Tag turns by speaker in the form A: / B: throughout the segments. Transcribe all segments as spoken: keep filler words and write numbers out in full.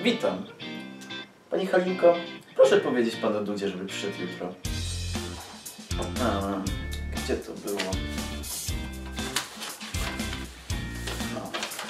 A: Witam. Pani Halinko, proszę powiedzieć panu Dudzie, żeby przyszedł jutro. A, gdzie to było? No.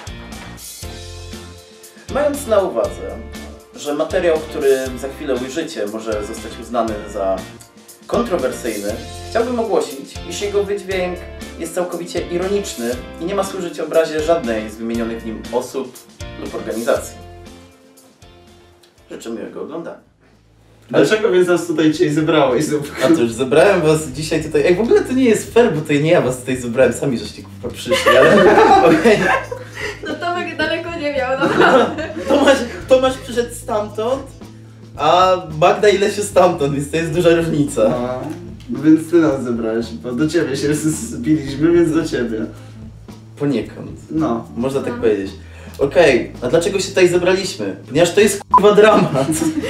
A: Mając na uwadze, że materiał, który za chwilę ujrzycie, może zostać uznany za kontrowersyjny, chciałbym ogłosić, iż jego wydźwięk jest całkowicie ironiczny i nie ma służyć obrazie żadnej z wymienionych w nim osób lub organizacji. Życzę miłego oglądania.
B: Dlaczego więc nas tutaj dzisiaj zebrałeś?
A: A to już zebrałem was dzisiaj tutaj. Ej, w ogóle to nie jest fair, bo to nie ja was tutaj zebrałem, sami żeście kurwa przyszli, ale okej.
C: No Tomek daleko nie miał, naprawdę.
A: Tomasz, Tomasz przyszedł stamtąd, a Magda i Lesiu stamtąd, więc to jest duża różnica.
B: A, no więc ty nas zebrałeś, bo do ciebie się zbiliśmy, więc do ciebie.
A: Poniekąd.
B: No.
A: Można tak powiedzieć. Okej, okay, a dlaczego się tutaj zebraliśmy? Ponieważ to jest kurwa dramat.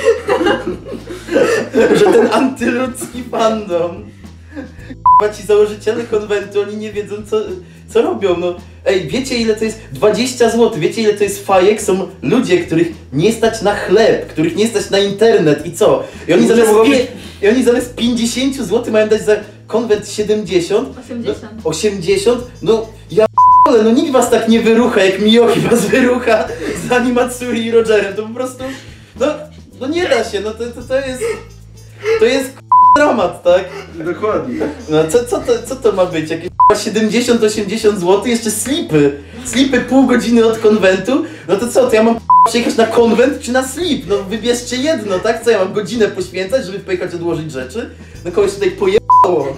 A: Że ten antyludzki fandom, kurwa ci założyciele konwentu, oni nie wiedzą co, co robią. No, ej, wiecie ile to jest dwadzieścia złotych, wiecie ile to jest fajek? Są ludzie, których nie stać na chleb, których nie stać na internet i co? I oni zamiast, pie- i oni zamiast pięćdziesiąt złotych mają dać za konwent siedemdziesiąt,
C: osiemdziesiąt.
A: No, osiemdziesiąt, no ja ale no nikt was tak nie wyrucha, jak Miyoki was wyrucha z Animatsuri i Rogerem, to po prostu, no, no nie da się, no to, to, to jest, to jest dramat, tak?
B: Dokładnie.
A: No co, co, to, co to ma być, jakieś siedemdziesiąt osiemdziesiąt złotych, jeszcze slipy, slipy pół godziny od konwentu, no to co, to ja mam przyjechać na konwent czy na slip, no wybierzcie jedno, tak? Co ja mam godzinę poświęcać, żeby pojechać odłożyć rzeczy? No kogoś tutaj pojebało.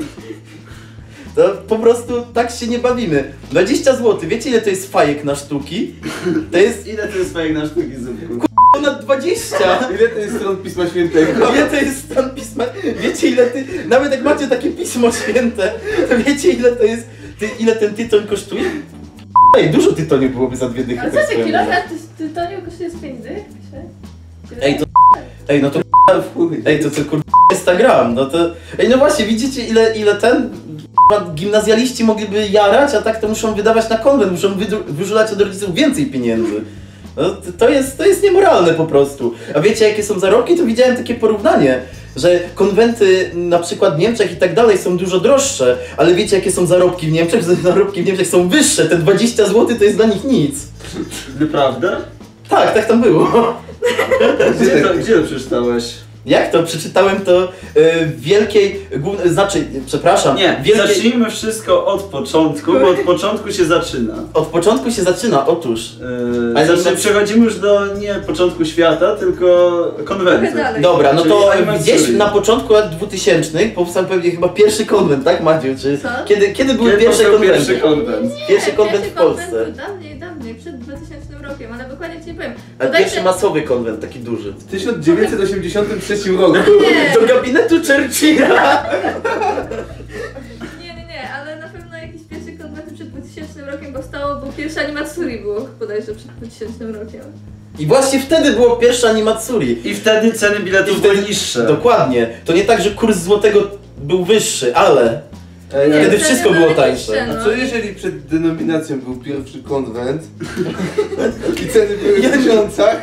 A: To po prostu tak się nie bawimy. dwadzieścia złotych, wiecie ile to jest fajek na sztuki? To jest...
B: Ile to jest fajek na sztuki, Zupku?
A: Ponad dwadzieścia!
D: Ile to jest stron Pisma Świętego?
A: Ile to jest stan Pisma... Wiecie ile ty... Nawet jak macie takie Pismo Święte, to wiecie ile to jest... Ty, ile ten tytoń kosztuje? Ej, dużo tytoniu byłoby za dwie dychy.
C: Ale
A: tak
C: co ty,
A: swoją drogą.
C: kilogram tytoniu kosztuje z pięć dych?
A: Ej, to... Ej, no to... Ej, to co kurwa Instagram, no to... Ej, no właśnie, widzicie ile, ile ten... Gimnazjaliści mogliby jarać, a tak to muszą wydawać na konwent, muszą wyżulać od rodziców więcej pieniędzy. No, to, jest, to jest niemoralne po prostu. A wiecie jakie są zarobki? To widziałem takie porównanie, że konwenty na przykład w Niemczech i tak dalej są dużo droższe, ale wiecie jakie są zarobki w Niemczech? Zarobki w Niemczech są wyższe, te dwadzieścia złotych to jest dla nich nic.
B: Naprawdę?
A: Tak, tak tam było.
B: Gdzie to, gdzie to przeczytałeś?
A: Jak to? Przeczytałem to yy, w wielkiej, głównej, znaczy, przepraszam,
B: Nie,
A: wielkiej...
B: zacznijmy wszystko od początku, bo od początku się zaczyna.
A: Od początku się zaczyna, otóż.
B: Yy,
A: Ale
B: znaczy
A: to-
B: przechodzimy już do nie początku świata, tylko konwentu.
C: Trochę dalej.
A: Dobra, no
B: Czyli
A: to
B: Animatsuri.
A: gdzieś na początku lat dwutysięcznych powstał pewnie chyba pierwszy konwent, tak Madziu? Czy
C: Co?
A: kiedy, kiedy były
B: Kiedy
A: pierwsze
B: powstał
A: konwenty?
B: pierwszy konwent?
A: Pierwszy konwent w
C: pierwszy
A: Polsce.
C: konwent był dawniej, dawniej, przed dwutysięcznym rokiem, ale dokładnie ci nie powiem.
A: A
C: Podajcie-
A: pierwszy masowy konwent, taki duży.
D: W tysiąc dziewięćset osiemdziesiątym trzecim roku.
C: Nie.
A: Do gabinetu Churchilla!
C: Nie, nie, nie, ale na pewno jakiś pierwszy konwent przed dwutysięcznym rokiem powstało, bo pierwszy Animatsuri było bodajże przed dwutysięcznym rokiem.
A: I właśnie wtedy było pierwsze Animatsuri.
B: I wtedy ceny biletów
A: I wtedy-
B: były niższe.
A: Dokładnie. To nie tak, że kurs złotego był wyższy, ale
D: Ej,
C: Nie,
D: a-
A: wtedy
C: ceny
A: wszystko
C: były
A: było tańsze.
C: niższe,
D: A
C: no.
D: co jeżeli przed denominacją był pierwszy konwent i ceny były
A: Ja
D: w
A: nie-
D: tysiącach?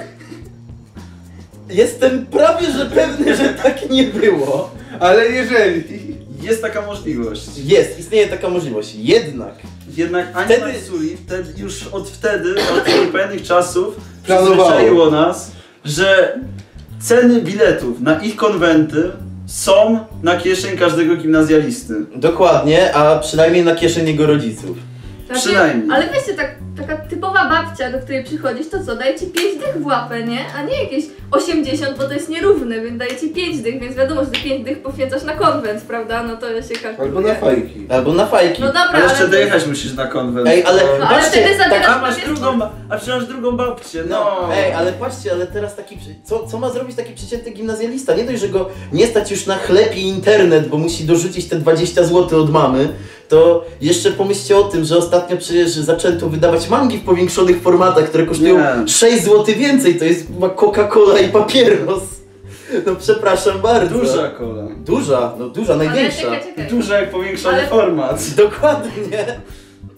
A: Jestem prawie, że pewny, że tak nie było.
D: Ale jeżeli...
B: Jest taka możliwość.
A: Jest, istnieje taka możliwość. Jednak
B: Jednak
A: Wtedy-
B: Animatsuri wtedy, już od wtedy, od tych pewnych czasów
D: Planowało.
B: przyzwyczaiło nas, że ceny biletów na ich konwenty są na kieszeń każdego gimnazjalisty.
A: dokładnie, a przynajmniej na kieszeń jego rodziców.
C: Znaczy,
B: Przynajmniej.
C: Ale wiecie, tak, taka typowa babcia, do której przychodzisz, to co, daje ci pięć dych w łapę, nie? A nie jakieś osiemdziesiąt, bo to jest nierówne, więc daje ci pięć dych, więc wiadomo, że te pięć dych poświęcasz na konwent, prawda? No to się każdy
D: Albo na fajki.
A: Albo na fajki.
C: No dobra,
B: Ale jeszcze
C: ale to-
B: dojechać musisz na konwent.
A: Ej, ale
C: No, ale
A: patrzcie,
C: wtedy zabierasz
A: tak,
B: A masz
C: pamiętam-
B: drugą, ba- a przecież masz drugą babcię, no.
A: no, ej, ale patrzcie, ale teraz taki, przy- co, co ma zrobić taki przeciętny gimnazjalista? Nie dość, że go nie stać już na chleb i internet, bo musi dorzucić te dwadzieścia złotych od mamy, to jeszcze pomyślcie o tym, że ostatnio przecież zaczęto wydawać mangi w powiększonych formatach, które kosztują
B: Nie.
A: sześć złotych więcej, to jest chyba Coca-Cola i papieros. No przepraszam bardzo.
B: Duża kola.
A: Duża, no duża,
C: Ale
A: największa.
C: czekaj, czekaj.
B: Duża jak powiększony
C: Ale-
B: format.
A: Dokładnie.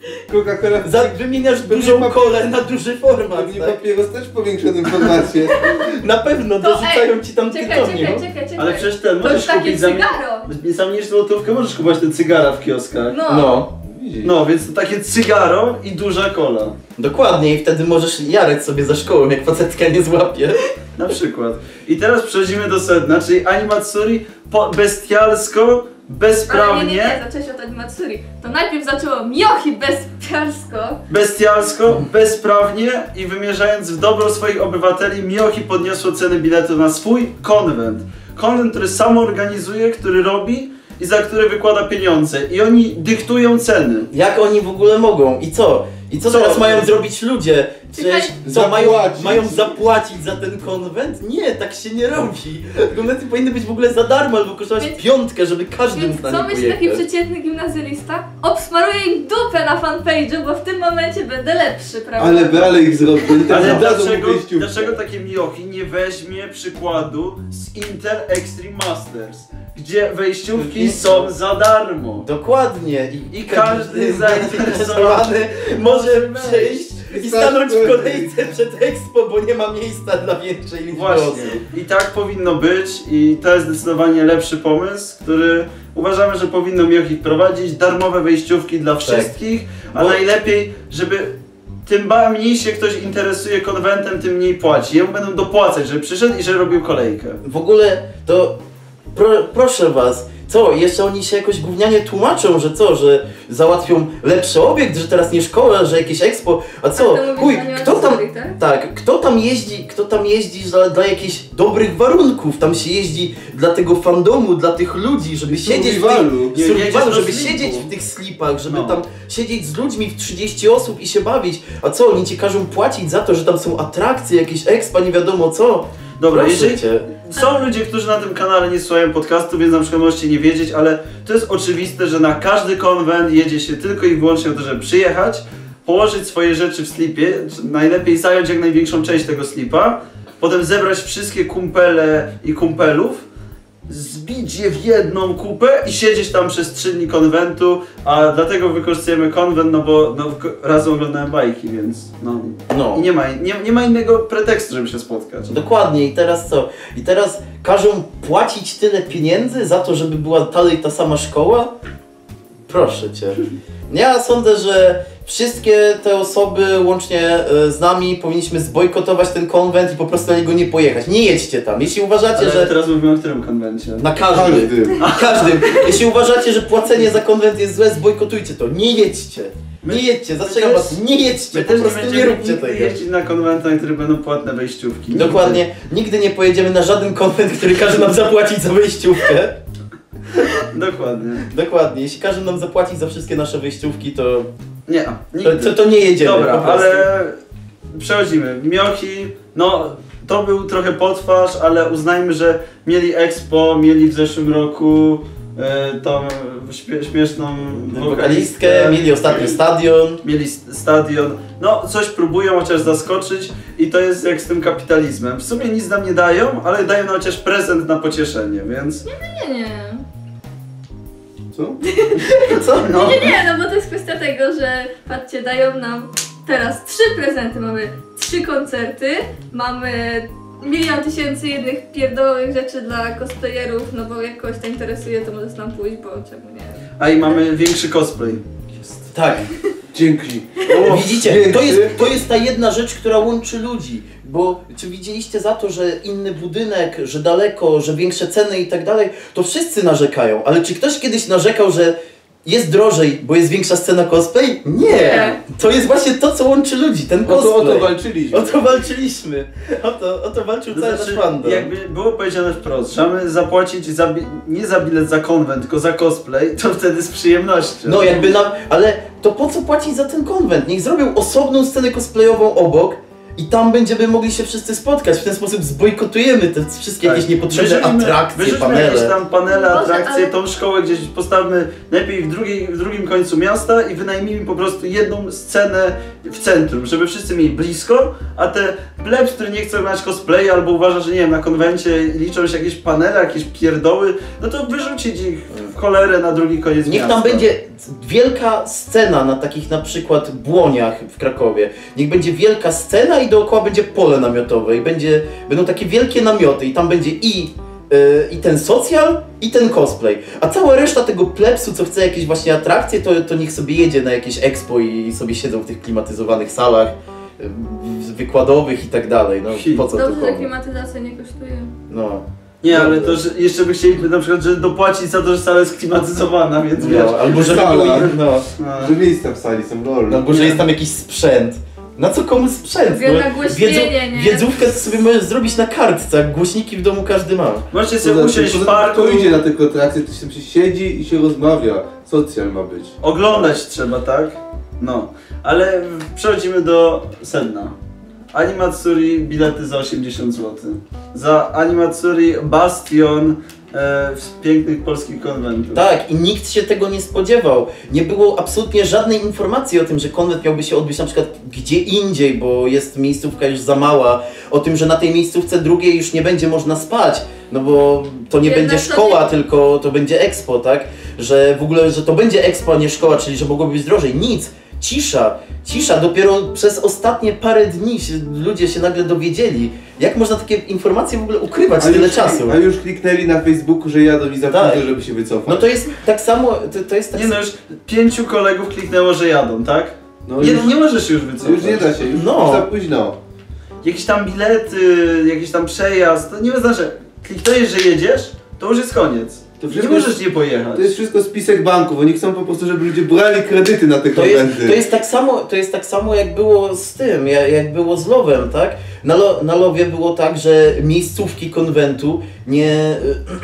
D: Coca-Cola...
A: Za, wymieniasz dużą
D: papier-
A: kolę na duży format,
D: Pewnie
A: tak?
D: papieros też w powiększonym formacie.
A: Na pewno
C: To
A: dorzucają
C: ej,
A: ci tam
C: Czekaj,
A: tytoniu.
C: czekaj, czekaj, czekaj.
B: Ale przecież ten
C: To już
B: możesz
C: takie
B: kupić za mi-
C: cygaro.
B: za mniej złotówkę, możesz kupować te cygara w kioskach.
C: No.
A: No,
D: Widzisz?
B: No, więc to takie cygaro i duża kola.
A: dokładnie i wtedy możesz jarać sobie za szkołą, jak facetka nie złapie.
B: Na przykład. I teraz przechodzimy do sedna, czyli Animatsuri po bestialsko,
C: Ale nie, nie,
B: bezprawnie,
C: nie, zaczęłaś od Animatsuri. To najpierw zaczęło Miyohi bezpiarsko.
B: bestialsko, bezprawnie i wymierzając w dobro swoich obywateli, Miyohi podniosło ceny biletu na swój konwent. Konwent, który samo organizuje, który robi i za który wykłada pieniądze. I oni dyktują ceny.
A: Jak oni w ogóle mogą? I co? I co,
B: Co?
A: teraz mają zrobić ludzie? Przecież co,
D: Zapłacić.
A: mają, mają zapłacić za ten konwent? Nie, tak się nie robi. Konwenty powinny być w ogóle za darmo albo kosztować
C: Więc-
A: piątkę, żeby każdy
C: Więc
A: mógł na
C: co
A: nie
C: myśli taki
A: pojechać.
C: przeciętny gimnazjalista? Obsmaruję im dupę na fanpage'u, bo w tym momencie będę lepszy, prawda?
D: Ale dalej ich zrobili, tak
B: Ale
D: dadzą mu
B: dlaczego,
D: wejściówkę.
B: dlaczego takie Miyohi nie weźmie przykładu z Intel Extreme Masters, gdzie wejściówki są za darmo?
A: Dokładnie. I,
B: I każdy
A: zainteresowany może przejść i
D: I
A: stanąć w
D: stać-
A: kolejce przed Expo, bo nie ma miejsca dla większej liczby
B: Właśnie.
A: osób.
B: I tak powinno być i to jest zdecydowanie lepszy pomysł, który uważamy, że powinno Miyohi wprowadzić. Darmowe wejściówki dla wszystkich, a
A: Bo-
B: najlepiej, żeby tym ba- mniej się ktoś interesuje konwentem, tym mniej płaci. Jemu będą dopłacać, żeby przyszedł i że robił kolejkę.
A: W ogóle to pro, proszę was, co, jeszcze oni się jakoś gównianie tłumaczą, że co, że załatwią lepszy obiekt, że teraz nie szkoła, że jakieś expo, a co,
C: Tak, to mówisz
A: chuj,
C: na
A: kto tam,
C: Animatsuri, tak?
A: tak, kto tam jeździ, kto tam jeździ dla, dla jakichś dobrych warunków, tam się jeździ dla tego fandomu, dla tych ludzi, żeby
D: I
A: siedzieć w
D: survivalu.
A: tych,
B: Nie,
A: survivalu,
B: jedziesz do
A: żeby
B: slipu.
A: siedzieć w tych slipach, żeby
B: No.
A: tam siedzieć z ludźmi w trzydzieści osób i się bawić, a co, oni ci każą płacić za to, że tam są atrakcje, jakieś expa, nie wiadomo co.
B: Dobra,
A: Proszę
B: jeżeli
A: cię.
B: są ludzie, którzy na tym kanale nie słuchają podcastu, więc na przykład możecie nie wiedzieć, ale to jest oczywiste, że na każdy konwent jedzie się tylko i wyłącznie o to, żeby przyjechać, położyć swoje rzeczy w slipie, najlepiej zająć jak największą część tego slipa, potem zebrać wszystkie kumpele i kumpelów, zbić je w jedną kupę i siedzieć tam przez trzy dni konwentu, a dlatego wykorzystujemy konwent, no bo no, razem oglądałem bajki, więc no.
A: No.
B: I nie ma, nie, nie ma innego pretekstu, żeby się spotkać.
A: Dokładnie, i teraz co? I teraz każą płacić tyle pieniędzy za to, żeby była dalej ta sama szkoła? Proszę cię. Ja sądzę, że wszystkie te osoby łącznie e, z nami powinniśmy zbojkotować ten konwent i po prostu na niego nie pojechać. Nie jedźcie tam. Jeśli uważacie,
B: Ale
A: że...
B: teraz mówimy o którym konwencie?
A: Na każdym.
D: Każdym.
A: Na każdym. Jeśli uważacie, że płacenie za konwent jest złe, zbojkotujcie to. Nie jedźcie. Nie jedźcie, zastrzegam
B: też-
A: was, nie jedźcie,
B: My
A: po
B: też nie
A: prostu nie
B: będziemy
A: róbcie
B: nigdy
A: tego.
B: jeździć na konwenty, na które będą płatne wejściówki.
A: Dokładnie, nigdy nie pojedziemy na żaden konwent, który każe nam zapłacić za wejściówkę.
B: Dokładnie.
A: Dokładnie, jeśli każe nam zapłacić za wszystkie nasze wejściówki, to,
B: Nie,
A: to,
B: nigdy.
A: to, to nie jedziemy.
B: Dobra,
A: po prostu.
B: ale przechodzimy. Miyohi, no to był trochę potwarz, ale uznajmy, że mieli Expo, mieli w zeszłym roku e, tą śpie, śmieszną
A: Wokalistkę, mieli ostatnio stadion.
B: mieli s- stadion, no coś próbują chociaż zaskoczyć i to jest jak z tym kapitalizmem. W sumie nic nam nie dają, ale dają nam chociaż prezent na pocieszenie, więc
C: Nie, nie.
D: Co?
A: Co?
B: no.
C: Nie, nie, no bo to jest kwestia tego, że patrzcie, dają nam teraz trzy prezenty. Mamy trzy koncerty, mamy milion tysięcy jednych pierdołowych rzeczy dla cosplayerów, no bo jak kogoś to interesuje, to możesz tam pójść, bo czemu nie?
B: A i mamy większy cosplay.
A: Tak.
D: Dzięki.
B: O,
A: Widzicie, to jest, to jest ta jedna rzecz, która łączy ludzi. Bo czy widzieliście za to, że inny budynek, że daleko, że większe ceny i tak dalej, to wszyscy narzekają. Ale czy ktoś kiedyś narzekał, że jest drożej, bo jest większa scena cosplay? Nie!
C: Nie.
A: To jest właśnie to, co łączy ludzi, ten
D: O to,
A: cosplay.
D: o to walczyliśmy.
A: O to walczyliśmy. O to, o to walczył
B: To
A: cały
B: znaczy,
A: nasz fandom.
B: jakby było powiedziane wprost, że mamy zapłacić za bi- nie za bilet za konwent, tylko za cosplay, to wtedy z przyjemnością.
A: No jakby na... Ale to po co płacić za ten konwent? Niech zrobią osobną scenę cosplayową obok i tam będziemy mogli się wszyscy spotkać. W ten sposób zbojkotujemy te wszystkie
B: Tak.
A: jakieś niepotrzebne
B: Wyrzućmy-
A: atrakcje,
B: wyrzućmy
A: panele.
B: jakieś tam panele,
C: Boże,
B: atrakcje,
C: ale-
B: tą szkołę gdzieś postawmy najpierw w, drugiej, w drugim końcu miasta i wynajmijmy po prostu jedną scenę w centrum, żeby wszyscy mieli blisko, a te plebs, który nie chce oglądać cosplay albo uważa, że nie wiem, na konwencie liczą się jakieś panele, jakieś pierdoły, no to wyrzucić ich w cholerę na drugi koniec
A: Niech
B: miasta.
A: tam będzie wielka scena na takich na przykład Błoniach w Krakowie. Niech będzie wielka scena i dookoła będzie pole namiotowe i będzie, będą takie wielkie namioty i tam będzie i, yy, i ten socjal i ten cosplay. A cała reszta tego plebsu, co chce jakieś właśnie atrakcje, to, to niech sobie jedzie na jakieś expo i sobie siedzą w tych klimatyzowanych salach yy, wykładowych i tak dalej. No po co to
C: Dobrze, że
A: komu?
C: klimatyzacja nie kosztuje.
A: No.
B: Nie, ale to że jeszcze by chcieli na przykład, że dopłacić za to, że sala jest klimatyzowana, więc wiesz.
A: No, albo że
D: Sala.
A: było, no,
B: a,
D: Że miejsca w sali są lol.
A: albo że jest tam jakiś sprzęt. Na co komu sprzęt?
C: Wie- nagłośnienie, nie?
A: Wiedzówkę to sobie możesz zrobić na kartce, jak głośniki w domu każdy ma.
B: Możecie sobie
D: Poza
B: usiąść
D: tym,
B: w
D: poza tym,
B: parku,
D: Kto idzie na tylko atrakcje, to się siedzi i się rozmawia. Socjal ma być.
B: oglądać trzeba, tak? No, ale przechodzimy do sedna. Animatsuri bilety za osiemdziesiąt złotych. Za Animatsuri bastion e, w pięknych polskich konwentów.
A: Tak, i nikt się tego nie spodziewał. Nie było absolutnie żadnej informacji o tym, że konwent miałby się odbyć na przykład gdzie indziej, bo jest miejscówka już za mała. O tym, że na tej miejscówce drugiej już nie będzie można spać, no bo to nie
C: Jednak
A: będzie
C: to
A: szkoła,
C: nie-
A: tylko to będzie expo, tak? Że w ogóle, że to będzie expo, a nie szkoła, czyli że mogłoby być drożej. Nic. Cisza, cisza, dopiero przez ostatnie parę dni się, ludzie się nagle dowiedzieli. Jak można takie informacje w ogóle ukrywać tyle
D: już,
A: czasu?
D: a już kliknęli na Facebooku, że jadą i za
A: Tak.
D: późno, żeby się wycofać.
A: No to jest tak samo, to, to jest tak
B: Nie no, już pięciu kolegów kliknęło, że jadą, tak?
D: No
B: Nie,
D: już,
B: nie możesz już wycofać.
D: już nie da się, już,
A: No.
D: już za późno.
B: Jakieś tam bilety, jakiś tam przejazd, to nie znaczy, kliknąłeś, że jedziesz, to już jest koniec.
D: To
B: Nie
D: wszystko
B: możesz nie pojechać.
D: To jest wszystko spisek banków, oni chcą po prostu, żeby ludzie brali kredyty na te
A: To jest,
D: konwenty.
A: to, jest tak samo, to jest tak samo jak było z tym, jak, jak było z Lowem, tak? Na, lo, na Lowie było tak, że miejscówki konwentu nie,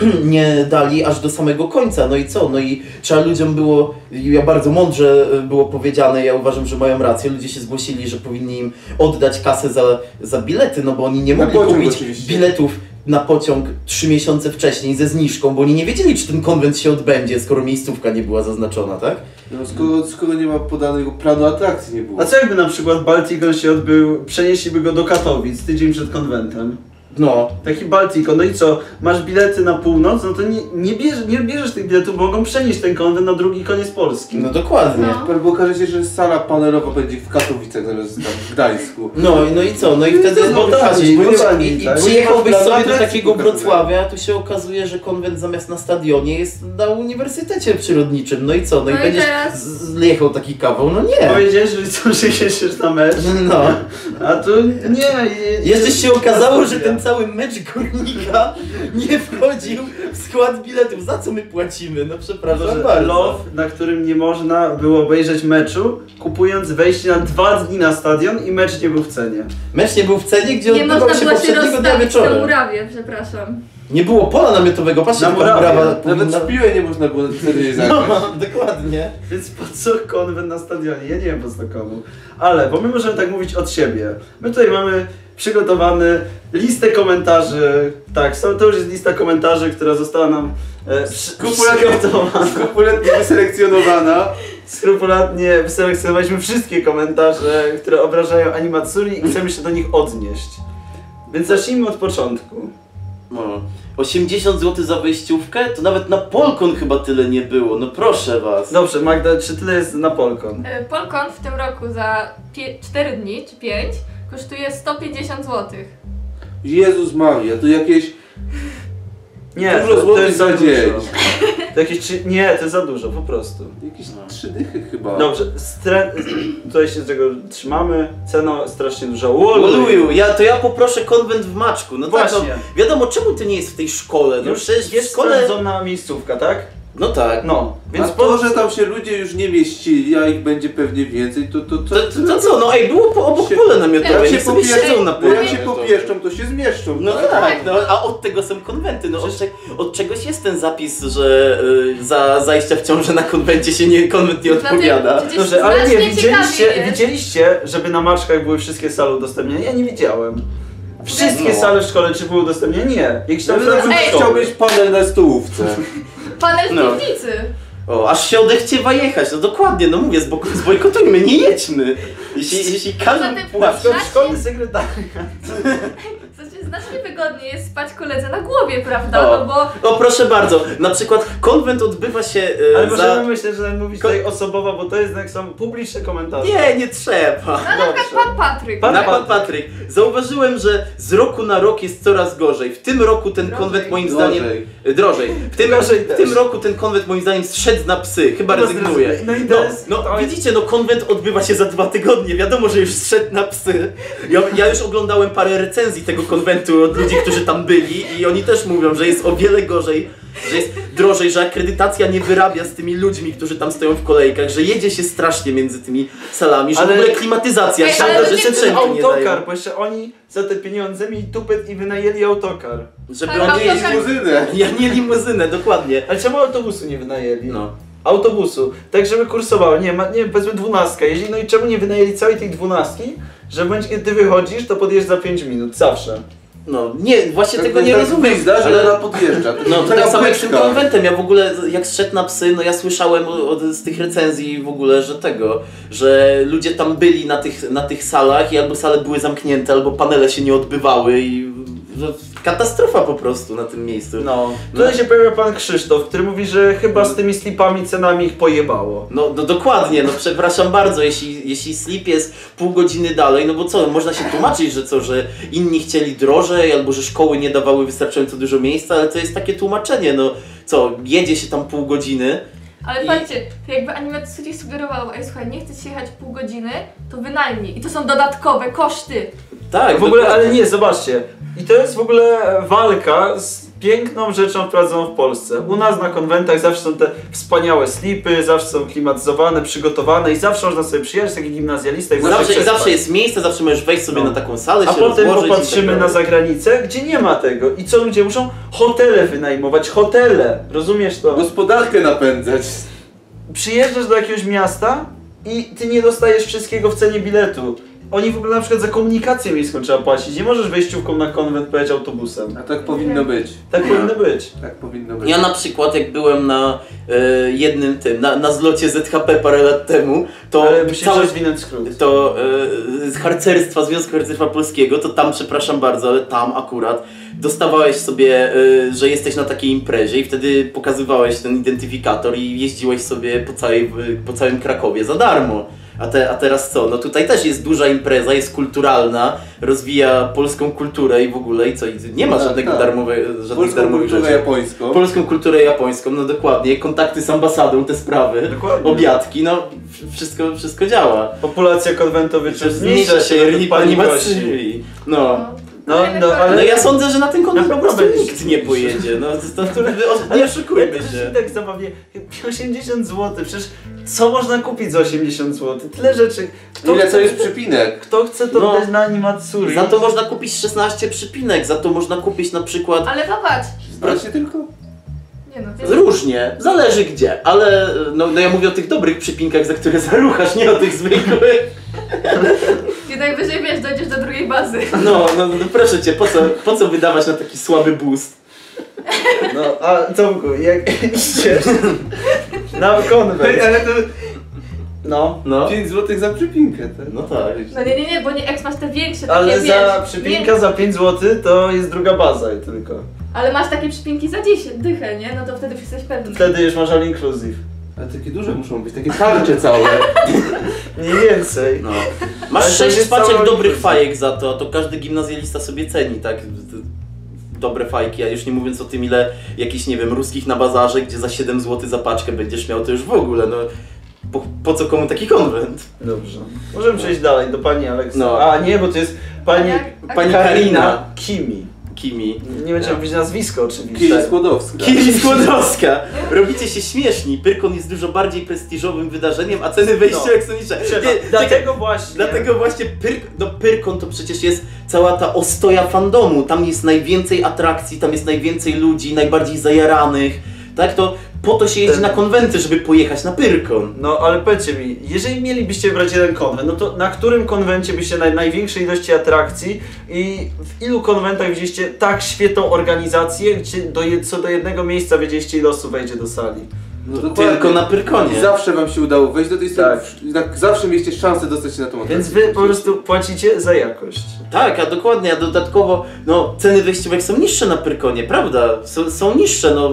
A: nie dali aż do samego końca. No i co? No i trzeba ludziom było, ja bardzo mądrze było powiedziane, ja uważam, że mają rację, ludzie się zgłosili, że powinni im oddać kasę za, za bilety, no bo oni nie
D: Na
A: mogli
D: pociąg
A: kupić
D: oczywiście.
A: biletów na pociąg trzy miesiące wcześniej ze zniżką, bo oni nie wiedzieli, czy ten konwent się odbędzie, skoro miejscówka nie była zaznaczona, tak?
D: No, skoro, skoro nie ma podanego planu atrakcji, nie było.
B: A co jakby na przykład Balticon się odbył, przenieśliby go do Katowic tydzień przed konwentem?
A: No,
B: Taki Balticon, no i co? Masz bilety na północ, no to nie, nie, bierz, nie bierzesz tych biletów, bo mogą przenieść ten konwent na drugi koniec Polski.
A: no dokładnie.
C: No.
D: Bo okaże się, że sala panelowa będzie w Katowicach zamiast tam w Gdańsku.
A: No, no i co? No i wtedy
B: No
A: bo
B: tak,
A: tak,
B: bo nie ma
A: i,
B: nic,
A: i
B: tak?
A: przyjechałbyś
D: Bo nie ma
A: sobie do
D: atrakcji
A: takiego
D: pokazują.
A: Wrocławia, tu się okazuje, że konwent zamiast na stadionie jest na Uniwersytecie Przyrodniczym. No i co? No i
C: No i
A: będziesz
C: teraz-
A: z- zjechał taki kawał? No nie.
B: Powiedziałeś, że co, że jedziesz na mecz,
A: No.
B: a tu nie. je-
A: Jeszcze się okazało, że
B: nie.
A: ten cały mecz Górnika nie wchodził w skład biletów. Za co my płacimy? No przepraszam
B: Że
A: bardzo.
B: Love, na którym nie można było obejrzeć meczu, kupując wejście na dwa dni na stadion i mecz nie był w cenie.
A: Mecz nie był w cenie, gdzie
C: Nie
A: odbywał
C: można
A: się
C: było się
A: poprzedniego dnia
C: rozstawić na
A: wieczorem.
C: murawie, przepraszam.
A: Nie było pola namiotowego, patrzcie,
B: Na
A: ta
B: murawie.
A: murawa
D: Nawet
A: powinna...
D: w piłę nie można było wtedy nie zagrać.
A: No, dokładnie.
B: Więc po co konwent na stadionie? Ja nie wiem po co komu. Ale, bo my możemy tak mówić od siebie. My tutaj mamy przygotowany listę komentarzy. Tak, są, to już jest lista komentarzy, która została nam e, przy- przygotowana.
D: Skrupulatnie wyselekcjonowana.
B: Skrupulatnie wyselekcjonowaliśmy wszystkie komentarze, które obrażają Animatsuri i chcemy się do nich odnieść. Więc zacznijmy od początku.
A: No. osiemdziesiąt złotych za wejściówkę? To nawet na Polkon chyba tyle nie było, no proszę was.
B: Dobrze, Magda, czy tyle jest na Polkon?
C: E, Polkon w tym roku za cztery dni czy pięć kosztuje sto pięćdziesiąt złotych.
D: Jezus Maria, to jakieś
B: Nie,
D: dużo
B: to, to
D: złotych
B: jest za
D: za
B: dużo.
D: dzień.
B: To jakieś trzy... Nie, to jest za dużo, po prostu.
D: Jakieś trzy dychy chyba.
B: Dobrze, stre... tutaj się z tego trzymamy. Cena strasznie duża.
A: Oluju, ja, to ja poproszę konwent w Maczku. No tak,
B: Właśnie.
A: no, wiadomo, czemu to nie jest w tej szkole? No
B: Już
A: przecież w
B: jest
A: szkole...
B: sprawdzona miejscówka, tak?
A: No tak.
B: No,
D: Więc
B: więc
D: a to,
B: po...
D: że tam się ludzie już nie mieścili, a ich będzie pewnie więcej, to to
A: To, to, to co, no ej, było po, obok
D: Się-
A: pole namiotowe,
D: jak się
A: niech sobie
D: popieszczą,
A: siedzą na
D: no
A: polu.
D: jak się popieszczą, to się zmieszczą.
A: No
D: tak?
A: tak, no a od tego są konwenty, no od, cze- od czegoś jest ten zapis, że y, za zajścia w ciążę na konwencie się nie, konwent nie odpowiada.
C: Przecież
B: Dobrze, ale nie,
C: znacznie
B: widzieliście,
C: ciekawiej jest.
B: widzieliście, żeby na maczkach były wszystkie sale udostępnione? Ja nie widziałem. Wszystkie
A: No.
B: sale w szkole czy były udostępnione? Nie. Jakiś tam
D: Ja
B: fragment
D: bym
C: Ej.
D: chciał
B: szkoły.
D: mieć panel na stołówce.
C: Panel w
A: No.
C: piwnicy.
A: O, aż się odechciewa jechać, no dokładnie, no mówię, zbok- zbojkotujmy, nie jedźmy. Jeśli, jeśli każdy
C: Poza tym-
B: Na
A: płaci.
B: przykład szkolny sekretarz.
C: Znaczy, znacznie wygodniej jest spać koledze na głowie, prawda?
A: O.
C: No bo
A: O proszę bardzo, na przykład konwent odbywa się y,
B: Ale
A: za...
B: możemy myśleć, że mówić
A: Ko-
B: tutaj osobowo, bo to jest jak są publiczne komentarze.
A: Nie, nie trzeba.
C: no, na przykład pan Patryk.
B: Pan-
A: Na pan Patryk, zauważyłem, że z roku na rok jest coraz gorzej. W tym roku ten
C: Drożej.
A: konwent moim zdaniem...
D: Drożej.
A: y, Drożej. W tym,
B: Drożej
A: w
B: też.
A: tym roku ten konwent moim zdaniem zszedł na psy, chyba
B: Chyba
A: rezygnuje.
B: zrezygnuje. No i
A: No,
B: to jest-
A: no
B: to jest-
A: widzicie, no konwent odbywa się za dwa tygodnie, wiadomo, że już zszedł na psy. Ja, ja już oglądałem parę recenzji tego konwentu od ludzi, którzy tam byli i oni też mówią, że jest o wiele gorzej, że jest drożej, że akredytacja nie wyrabia z tymi ludźmi, którzy tam stoją w kolejkach, że jedzie się strasznie między tymi salami, że
B: Ale-
A: w ogóle klimatyzacja,
C: Ej,
A: szkoda,
C: ale
A: że
C: ludzie,
A: się
C: którzy
A: sprzętu nie dają.
B: Autokar, bo jeszcze oni za te pieniądze mieli tupet i wynajęli autokar.
A: Żeby
C: Ale
A: oni
C: autokar-
A: jeździli.
D: Limuzynę.
A: Ja nie limuzynę, dokładnie.
B: Ale czemu autobusu nie wynajęli?
A: No.
B: Autobusu, tak żeby kursowało, nie, ma, nie powiedzmy dwunastka jeździ, no i czemu nie wynajęli całej tej dwunastki, że w momencie kiedy ty wychodzisz, to podjeżdżasz za pięć minut, zawsze.
A: No, nie, właśnie
D: Tak
A: tego nie
D: tak
A: rozumiem,
D: Pizda, że
A: ale...
D: ona podjeżdża.
A: No to
D: taka
A: tak samo jak z tym
D: beczka.
A: konwentem, ja w ogóle jak zszedł na psy, no ja słyszałem od, z tych recenzji w ogóle, że tego, że ludzie tam byli na tych, na tych salach i albo sale były zamknięte, albo panele się nie odbywały i że katastrofa po prostu na tym miejscu.
B: No. Tutaj
A: No.
B: się pojawia pan Krzysztof, który mówi, że chyba z tymi slipami cenami ich pojebało.
A: No, no dokładnie, no przepraszam bardzo, jeśli, jeśli slip jest pół godziny dalej, no bo co, można się tłumaczyć, że co, że inni chcieli drożej, albo że szkoły nie dawały wystarczająco dużo miejsca, ale to jest takie tłumaczenie, no co, jedzie się tam pół godziny.
C: Ale
A: I-
C: patrzcie, to jakby animacja ci sugerowało, ej słuchaj, nie chcesz jechać pół godziny, to wynajmij. I to są dodatkowe koszty.
A: Tak,
B: W ogóle,
A: dokładnie.
B: ale nie, zobaczcie. I to jest w ogóle walka z piękną rzeczą wprowadzoną w Polsce. U nas na konwentach zawsze są te wspaniałe slipy, zawsze są klimatyzowane, przygotowane i zawsze można sobie przyjechać, taki gimnazjalista i
A: Zawsze, i
B: przespać.
A: zawsze jest miejsce, zawsze możesz wejść sobie
B: No.
A: na taką salę,
B: A
A: się
B: potem
A: rozłożyć
B: popatrzymy
A: i tak
B: na
A: dalej.
B: zagranicę, gdzie nie ma tego. I co ludzie muszą? Hotele wynajmować, hotele. Rozumiesz to?
D: Gospodarkę napędzać.
B: Przyjeżdżasz do jakiegoś miasta i ty nie dostajesz wszystkiego w cenie biletu. Oni w ogóle na przykład za komunikację miejską trzeba płacić. Nie możesz wejściówką na konwent pojechać autobusem.
D: A tak powinno być.
B: Tak powinno być.
D: Tak powinno być.
A: Ja na przykład jak byłem na e, jednym tym, na, na zlocie Z H P parę lat temu, to
B: Ale musisz
A: całe
B: rozwinąć skrót.
A: to e, z harcerstwa, Związku Harcerstwa Polskiego, to tam przepraszam bardzo, ale tam akurat dostawałeś sobie, e, że jesteś na takiej imprezie i wtedy pokazywałeś ten identyfikator i jeździłeś sobie po, całej, po całym Krakowie za darmo. A, te, a teraz co? No tutaj też jest duża impreza, jest kulturalna, rozwija polską kulturę i w ogóle i co? I nie ma
D: Tak,
A: żadnego
D: tak.
A: darmowej, żadnych
D: Polską
A: darmowych
D: kulturę
A: rzeczy.
D: japońską.
A: Polską kulturę japońską, no dokładnie, kontakty z ambasadą, te sprawy,
B: Dokładnie.
A: obiadki, no wszystko, wszystko działa.
B: Populacja konwentowy
A: Przecież zmniejsza się
B: według pani gości.
A: animacji. No.
B: No, no, ale-
A: No ja sądzę, że na ten konwent
B: Na
A: po
B: pewno
A: prostu
B: będzie.
A: nikt nie pojedzie. No, to, to, to,
B: Ale
A: nie oszukujmy
B: to jest
A: się.
B: tak zabawnie. osiemdziesiąt złotych, przecież co można kupić za osiemdziesiąt złotych? Tyle rzeczy. Kto
D: Ile
B: chce,
D: to jest przypinek?
B: Kto chce to
A: No.
B: dać na animatsuri?
A: Za to można kupić szesnaście przypinek, za to można kupić na przykład
C: Ale popatrz.
D: Bracie tylko?
C: Nie no, wiesz,
A: różnie, zależy gdzie, ale no, no ja mówię o tych dobrych przypinkach, za które zaruchasz, nie o tych zwykłych.
C: i najwyżej wiesz, dojdziesz do drugiej bazy.
A: No, no, no proszę cię, po co, po co wydawać na taki słaby boost?
B: No, a Tomku, jak idziesz na konwent.
D: Ale to
B: No.
A: No,
D: pięć złotych za przypinkę. Tak?
A: no tak.
C: No nie, nie, nie, bo nie, jak masz te większe, takie
B: Ale
C: wiesz,
B: za przypinka
C: nie,
B: za pięć złotych to jest druga baza tylko.
C: ale masz takie przypinki za dziesięć, dychę, nie? No to wtedy już jesteś pewny.
B: Wtedy już masz all inclusive.
D: Ale takie duże muszą być, takie tarcze całe.
B: Mniej więcej.
A: No. Masz
B: Ale to
A: sześć
B: jest
A: paczek
B: cała
A: dobrych
B: impreza.
A: fajek za to, to każdy gimnazjalista sobie ceni, tak? Dobre fajki, a już nie mówiąc o tym, ile jakichś, nie wiem, ruskich na bazarze, gdzie za siedem złotych za paczkę będziesz miał, to już w ogóle, no. Po, po co komu taki konwent?
B: Dobrze. Możemy przejść dalej do pani Aleksa.
A: No.
B: A nie, bo to jest pani,
C: A jak-
A: Pani
B: Karina
A: Karina.
B: Kimi.
A: Kimi.
B: Nie będzie
A: Ja.
B: mówić nazwisko oczywiście.
D: Kiri Skłodowska.
A: Kiri Skłodowska. Robicie się śmieszni. Pyrkon jest dużo bardziej prestiżowym wydarzeniem, a ceny wejściówek są niższe.
B: Przepraszam,
A: Nie,
B: Dlatego
A: czekaj,
B: właśnie.
A: Dlatego właśnie Pyrk, no Pyrkon to przecież jest cała ta ostoja fandomu. Tam jest najwięcej atrakcji, tam jest najwięcej ludzi, najbardziej zajaranych. Tak, to po to się jeździ
B: Ten-
A: na konwenty, żeby pojechać na Pyrkon.
B: No ale powiedzcie mi, jeżeli mielibyście wybrać jeden konwent, no to na którym konwencie byście na największej ilości atrakcji i w ilu konwentach widzieliście tak świetną organizację, gdzie do, je- co do jednego miejsca wiedzieliście ile osób wejdzie do sali?
D: No
A: Tylko na Pyrkonie.
D: I zawsze wam się udało wejść do tej
B: Tak.
D: sali. Tak. Zawsze mieliście szansę dostać się na tą atrakcję.
B: Więc wy po prostu płacicie za jakość.
A: Tak, a dokładnie, a dodatkowo, no, ceny wejściówek są niższe na Pyrkonie, prawda? S są niższe, no.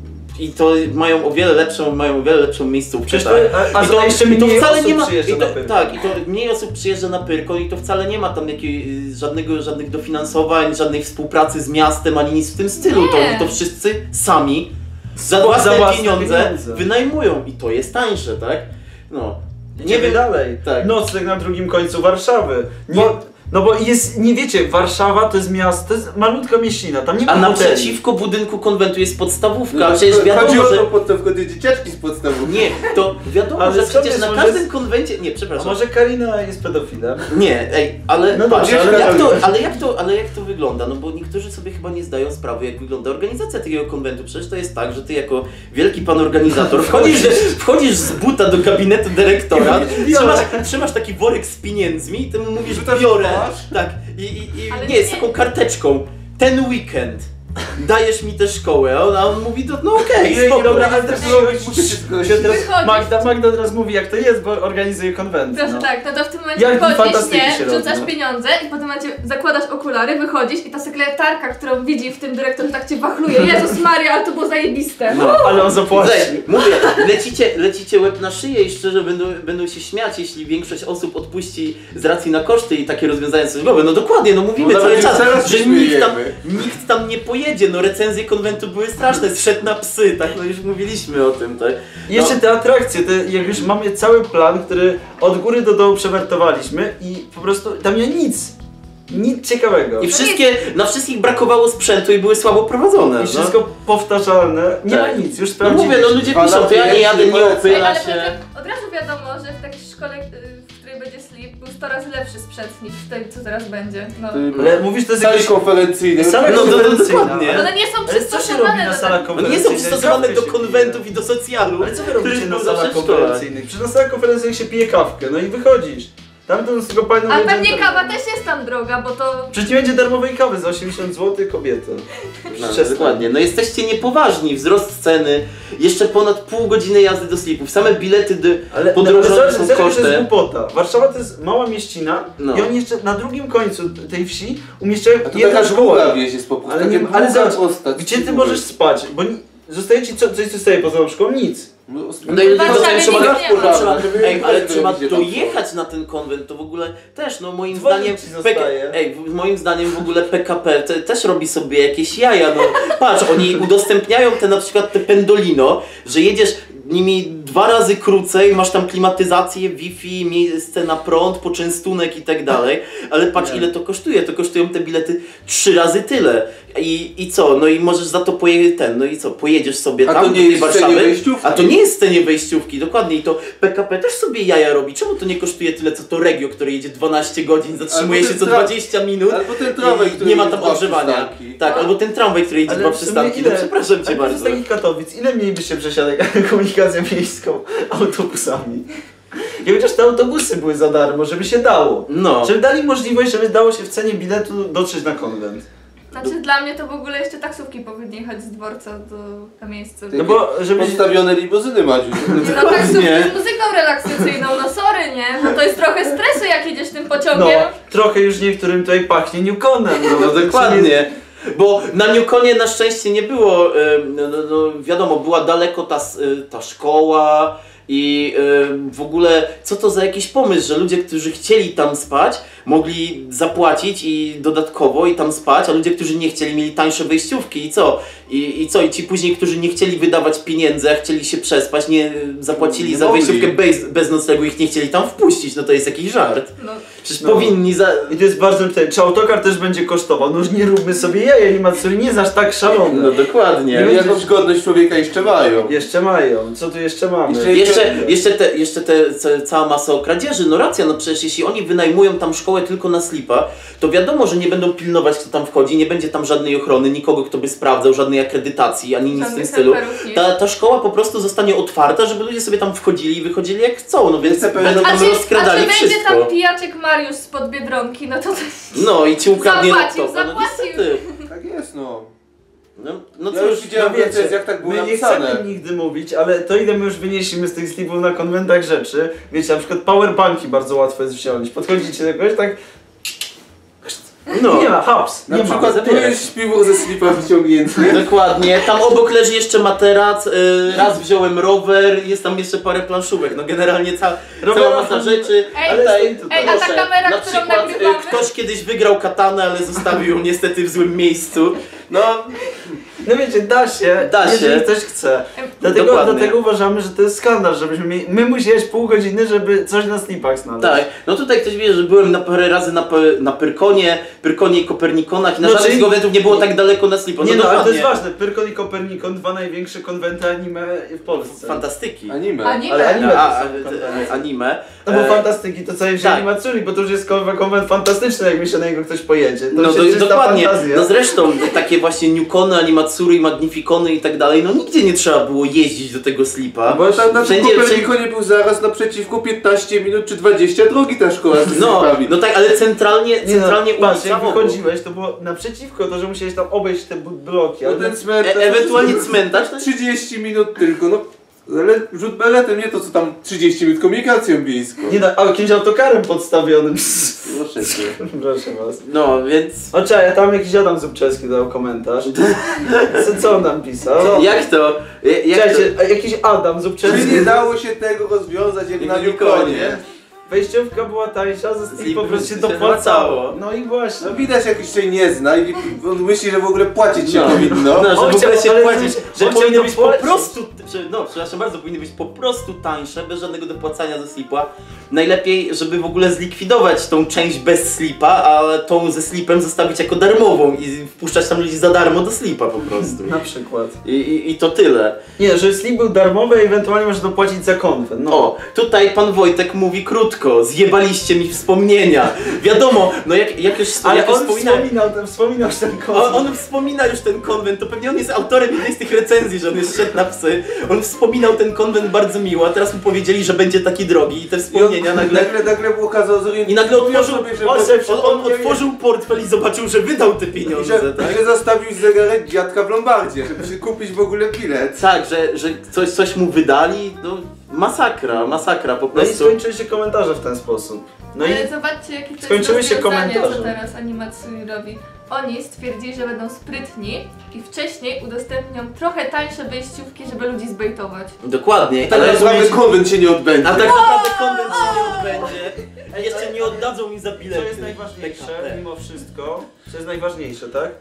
A: I to mają o wiele lepszą, mają o wiele lepszą miejscówkę,
B: Przecież to,
A: tak?
B: a, a
A: I to,
B: jeszcze
A: i to
B: mniej
A: wcale
B: osób
A: nie ma,
B: przyjeżdża
A: i to,
B: na Pyrkon.
A: tak, i to mniej osób przyjeżdża na Pyrkon i to wcale nie ma tam jakiej, żadnego, żadnych dofinansowań, żadnej współpracy z miastem, ani nic w tym stylu. To,
C: Nie.
A: to wszyscy sami za
B: Za
A: własne,
B: własne
A: pieniądze,
B: pieniądze.
A: wynajmują i to jest tańsze, tak? No.
B: Nie wiem dalej.
A: Tak.
B: Nocleg na drugim końcu Warszawy. Nie,
A: Bo-
B: no bo jest, nie wiecie, Warszawa to jest miasto, to jest malutka mieścina, tam nie ma
A: A
B: hoteli.
A: naprzeciwko budynku konwentu jest podstawówka,
D: No,
A: przecież
D: chodzi
A: wiadomo,
D: o
A: że...
D: tą podstawkę, te dzieciaczki z podstawówki.
A: Nie, to wiadomo,
B: Ale
A: że
B: skąd
A: przecież
B: jest,
A: na
B: może
A: każdym
B: jest-
A: konwencie... Nie,
B: A
A: przepraszam.
B: może Karina jest pedofilem?
A: Nie, ej, ale,
B: No
A: patrz,
B: dobrze,
A: ale,
B: ale-
A: jak to, ale, jak to, ale jak to wygląda? No bo niektórzy sobie chyba nie zdają sprawy, jak wygląda organizacja takiego konwentu. Przecież to jest tak, że ty jako wielki pan organizator wchodzisz, wchodzisz z buta do gabinetu dyrektora, trzymasz, trzymasz taki worek z pieniędzmi i ty mu mówisz,
D: Rzucasz
A: biorę,
D: twarz?
A: tak, i, i, i
C: Ale
A: nie,
C: nie-
A: z taką karteczką, ten weekend. Dajesz mi tę szkołę, a on, a on mówi, to no okej,
B: Ej,
A: spoko.
B: dobra, ale teraz
D: Musicie się zgodzić.
B: się teraz
C: Wychodzisz.
B: Magda, Magda teraz mówi jak to jest, bo organizuje konwent.
C: Proszę
B: No.
C: tak, no to w tym momencie
B: Jak
C: wychodzisz,
B: fantastyki się
C: nie,
B: robi,
C: wrzucasz
B: no.
C: pieniądze i potem momencie zakładasz okulary, wychodzisz i ta sekretarka, którą widzi w tym dyrektorze, tak cię wachluje. Jezus Maria, ale to było zajebiste.
A: No.
B: Ale on zapłaci.
A: Słuchaj, mówię, lecicie, lecicie łeb na szyję i szczerze będą, będą się śmiać, jeśli większość osób odpuści z racji na koszty i takie rozwiązania służbowe. No dokładnie, no mówimy
D: No
A: cały
D: nawet
A: czas,
D: teraz
A: że
D: się
A: nikt tam,
D: śmiejemy.
A: nikt tam nie pojedzie, no recenzje konwentu były straszne, zszedł na psy, tak, no już mówiliśmy o tym, tak.
B: I jeszcze
A: No.
B: te atrakcje, te, jak już mamy cały plan, który od góry do dołu przewertowaliśmy i po prostu tam nie ma nic. Nic ciekawego.
A: I wszystkie, na wszystkich brakowało sprzętu i były słabo prowadzone.
B: I wszystko powtarzalne. Nie
A: Tak.
B: ma nic, już
A: No
B: sprawdziliśmy.
A: mówię, no ludzie
D: Ale
A: piszą, to ja nie jadę, nie
D: polecam.
C: Ej,
A: opyla
C: ale
A: się.
C: potem od razu wiadomo, że w takiej szkole, y, w której będzie sleep, był sto razy lepszy sprzęt niż w tej, co teraz będzie. No.
B: Ale mówisz, to jest
D: Sali
B: jakieś...
D: konferencyjne.
B: Sala
A: No, no, no,
B: konferencyjne.
A: dokładnie.
C: One nie są
B: Ale co się robi na salach
A: One
B: konferencyjnych?
A: nie są przystosowane do
B: Kawkę się
A: konwentów
B: pije.
A: i do socjalu.
B: Ale co wy robicie
A: których
B: na
A: był zawsze
B: salach
A: w szkole.
B: konferencyjnych? Przecież na salach konferencyjnych się pije kawkę, no i wychodzisz. Tam to z tego panią...
C: A pewnie kawa też jest tam droga, bo to...
B: Przecież nie będzie darmowej kawy za osiemdziesiąt złotych kobieta.
A: No,
B: Przestań.
A: dokładnie, no jesteście niepoważni, wzrost ceny, jeszcze ponad pół godziny jazdy do slipów, same bilety do
B: Ale
A: podróżowe
B: ale
A: są
B: serio, to jest
A: kosztem.
B: głupota. Warszawa to jest mała mieścina
A: No.
B: i oni jeszcze na drugim końcu tej wsi umieszczają
D: A to
B: jedną
D: taka
B: szkołę.
D: długa wieś jest po prostu.
B: Ale,
D: takie
B: nie, ale
D: długa
B: zobacz,
D: postać.
B: gdzie ty możesz spać? Bo ni- zostaje ci co, coś, co staje poza tą szkołą? Nic.
D: No,
A: No i
C: W Warszawie
A: trzeba,
C: nic
A: trzeba,
C: nie ma.
A: trzeba,
D: Żeby
A: ej, ale
D: weź,
A: trzeba
D: żeby tam
A: dojechać na ten konwent, to w ogóle też, no moim
B: Dzwonek
A: zdaniem,
B: ci
A: P
B: zostaje.
A: K, ej, w- moim zdaniem w ogóle P K P te, też robi sobie jakieś jaja, no patrz, oni udostępniają te na przykład te pendolino, że jedziesz nimi dwa razy krócej, masz tam klimatyzację, Wi-Fi, miejsce na prąd, poczęstunek i tak dalej, ale patrz
B: Nie.
A: ile to kosztuje, to kosztują te bilety trzy razy tyle. I, I co, no i możesz za to pojechać ten, no i co, pojedziesz sobie
D: A
A: tam
D: to
A: do
D: nie
A: tej
D: jest w
A: Warszawy,
D: cenie wejściówki.
A: a to nie jest w cenie wejściówki, dokładnie, i to P K P też sobie jaja robi, czemu to nie kosztuje tyle co to Regio, które jedzie dwanaście godzin, zatrzymuje
D: Albo
A: się
D: ten
A: co
D: tra-
A: dwadzieścia minut
D: Albo ten tramwaj,
A: i
D: który
A: nie ma
D: jedzie
A: tam
D: dwa
A: ogrzewania.
D: przystanki.
A: Tak, albo ten tramwaj, który jedzie dwa
B: w sumie
A: przystanki, no przepraszam cię
B: ale
A: bardzo.
B: z takich Katowic, ile mielibyście przesiadek komunikacją miejską autobusami? I chociaż te autobusy były za darmo, żeby się dało.
A: No.
B: Żeby dali możliwość, żeby dało się w cenie biletu dotrzeć na konwent.
C: Znaczy dla mnie to w ogóle jeszcze taksówki powinny jechać z dworca do na miejsce.
B: No bo żeby...
D: Podstawione limuzyny, Madziu.
C: No taksówki
A: Nie.
C: z muzyką relaksacyjną, no sorry, nie? No to jest trochę stresu jak jedziesz tym
B: No,
C: pociągiem.
B: trochę już niektórym tutaj pachnie Newconem.
A: No dokładnie. Bo na Newconie na szczęście nie było, em, no, no, no, wiadomo, była daleko ta, s- y, ta szkoła i em, w ogóle co to za jakiś pomysł, że ludzie, którzy chcieli tam spać, mogli zapłacić i dodatkowo i tam spać, a ludzie, którzy nie chcieli, mieli tańsze wejściówki i co? I, i co? I ci później, którzy nie chcieli wydawać pieniędzy, a chcieli się przespać, nie zapłacili
D: Nie
A: za
D: mogli.
A: wejściówkę bez, bez noclegu, ich nie chcieli tam wpuścić, no to jest jakiś żart.
C: No,
A: Przecież
B: No.
A: powinni za...
B: I to jest bardzo pytanie, czy autokar też będzie kosztował? No już nie róbmy sobie jaja, Animatsuri nie jest aż tak szalone.
A: No dokładnie.
B: Nie
D: Jakąś godność człowieka jeszcze mają.
B: Jeszcze mają, co tu jeszcze mamy?
D: Jeszcze-
A: Jeszcze, jeszcze, te, jeszcze te ca- cała masa o kradzieży, no racja, no przecież jeśli oni wynajmują tam szkołę tylko na slipa, to wiadomo, że nie będą pilnować kto tam wchodzi, nie będzie tam żadnej ochrony, nikogo kto by sprawdzał, żadnej akredytacji, ani nic w tym
C: Żadnych
A: stylu.
C: helperów nie.
A: Ta, ta szkoła po prostu zostanie otwarta, żeby ludzie sobie tam wchodzili i wychodzili jak chcą, no więc
D: Jestem pewien,
A: będą
C: A
A: tam
C: czy, a
A: rozkradali
C: czy będzie
A: wszystko.
C: tam pijaczek Mariusz spod Biedronki, no to
A: No i ci ukradnie
C: Zapłacił,
A: laptopa, no
C: zapłacił.
A: niestety.
D: Tak jest, no.
A: No, no
D: Ja już
A: cóż,
D: widziałem
B: wiecie,
D: w recenzjach, jak tak było
B: my nie
D: napisane.
B: chcemy nigdy mówić, ale to ile my już wynieśliśmy z tych slipów na konwentach rzeczy, wiecie, na przykład powerbanki bardzo łatwo jest wziąć. Podchodzicie do kogoś, tak...
A: no.
B: Nie ma, haps,
D: Na
B: nie ma.
D: przykład tu
A: zabieraj.
D: jest śpiwór ze slipa wyciągnięty.
A: Dokładnie, tam obok leży jeszcze materac, y, raz wziąłem rower, jest tam jeszcze parę planszówek, no generalnie ca
B: Rower-
A: cała masa rzeczy.
C: Ej,
A: ale tutaj,
B: ej,
C: a ta
A: proszę,
C: kamera,
A: na
C: którą
A: przykład, y,
C: nagrywamy?
A: ktoś kiedyś wygrał katanę, ale zostawił ją niestety w złym miejscu. No,
B: No wiecie, da się,
A: Da
B: jeżeli
A: się.
B: ktoś chce. Dlatego,
A: Dokładnie.
B: dlatego uważamy, że to jest skandal, żebyśmy mieli, my musieli pół godziny, żeby coś na slipach znaleźć.
A: tak, no tutaj ktoś wie, że byłem na parę razy na, Pe- na Pyrkonie, Pyrkonie i Kopernikonach i na
B: No,
A: żadnych z
B: czyli-
A: konwentów nie było tak daleko na slipo.
B: Nie
A: no,
B: no, ale to
A: dokładnie.
B: jest ważne, Pyrkon i Kopernikon, dwa największe konwenty anime w Polsce.
A: Fantastyki.
D: Anime.
C: Anime.
B: Ale anime
A: A,
B: to
A: a,
B: są konwenty.
A: a, anime.
B: No bo
A: E,
B: fantastyki to co wzięli
A: tak.
B: Matsuri, bo to już jest konwent, konwent fantastyczny, jak mi się na niego ktoś pojedzie. To
A: No
B: już
A: do,
B: jest czysta
A: dokładnie,
B: fantazja.
A: no zresztą takie właśnie Newcony, Animatsury, Magnificony i tak dalej, no nigdzie nie trzeba było jeździć do tego slipa.
D: Bo tam na
A: Wszędzie-
D: tym Kopernikonie był zaraz naprzeciwko piętnaście minut czy dwadzieścia drogi ta szkoła z
A: No,
D: slipami.
A: no tak, ale centralnie,
B: Nie no,
A: centralnie
B: patrz,
A: ulica
B: jak
A: obok.
B: wychodziłeś, to było naprzeciwko to, że musiałeś tam obejść te bu- bloki,
D: No
B: ale
D: ten cmentarz...
A: E ewentualnie cmentarz, to
D: trzydzieści minut tylko, no. Ale rzut beletem, nie to co tam trzydzieści minut komunikacją miejską.
B: nie no, a jakimś autokarem podstawionym.
D: Proszę cię.
B: Proszę was.
A: no więc...
B: O czekaj, ja tam jakiś Adam Zubczewski dał komentarz. Co, co on nam pisał?
A: Jak to? Ja- Jak to?
B: Czekajcie, a jakiś Adam
D: Czy
B: Zubczewski.
D: nie dało się tego rozwiązać jak
A: Jak
D: na
A: na
D: Newconie?
A: Newconie.
B: Wejściówka była tańsza, ze
A: Slip
B: Slip po prostu się
A: się
B: dopłacało.
A: dopłacało.
B: No i właśnie.
D: No widać, jak się nie zna i on myśli, że w ogóle płacić się
A: No.
D: powinno.
A: No, że
B: On
A: w ogóle
B: chciał-
A: się
B: ale
A: płacić,
B: on
A: że
B: chciał
A: powinny być po
B: dopłacić.
A: prostu, że, no przepraszam bardzo, powinny być po prostu tańsze, bez żadnego dopłacania ze slipa. Najlepiej, żeby w ogóle zlikwidować tą część bez slipa, a tą ze slipem zostawić jako darmową i wpuszczać tam ludzi za darmo do slipa po prostu.
B: Na przykład.
A: I, i, i to tyle.
B: Nie, że Slip był darmowy, ewentualnie możesz dopłacić za konwent. No.
A: O, tutaj pan Wojtek mówi krótko, zjebaliście mi wspomnienia. Wiadomo, no jak, jak już,
B: Ale
A: jak już
B: on
A: wspominałem,
B: wspominał, ten, wspominał ten konwent.
A: On, on wspomina już ten konwent, to pewnie on jest autorem jednej z tych recenzji, że on jest szedł na psy. On wspominał ten konwent bardzo miło, a teraz mu powiedzieli, że będzie taki drogi i te
D: I on
A: wspomnienia nagle...
D: nagle, nagle było okazał zorientować.
A: I nagle otworzył,
D: sobie, że,
B: on sobie
A: on, on otworzył portfel i zobaczył, że wydał te
D: i
A: pieniądze,
D: że,
A: tak?
D: że zastawił zegarek dziadka w Lombardzie, żeby się kupić w ogóle bilet.
A: Tak, że, że coś, coś mu wydali, no masakra, masakra po
B: No i
A: prostu.
B: skończyły się komentarze w ten sposób. No i
C: Ale zobaczcie, jakie to
B: skończyły
C: jest
B: się
C: rozwiązanie, co
B: komentarze.
C: teraz Animatsuri robi. Oni stwierdzili, że będą sprytni i wcześniej udostępnią trochę tańsze wejściówki, żeby ludzi zbejtować.
A: Dokładnie,
D: Tak
A: ale
D: naprawdę
A: rozumiecie-
D: konwent się nie odbędzie.
A: A tak naprawdę konwent się nie odbędzie. A jeszcze nie oddadzą mi za bilety.
B: co jest najważniejsze,
A: P K P.
B: mimo wszystko, co jest najważniejsze, tak?